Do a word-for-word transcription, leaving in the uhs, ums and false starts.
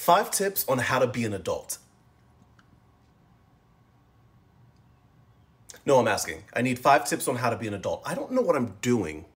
Five tips on how to be an adult. No, I'm asking. I need five tips on how to be an adult. I don't know what I'm doing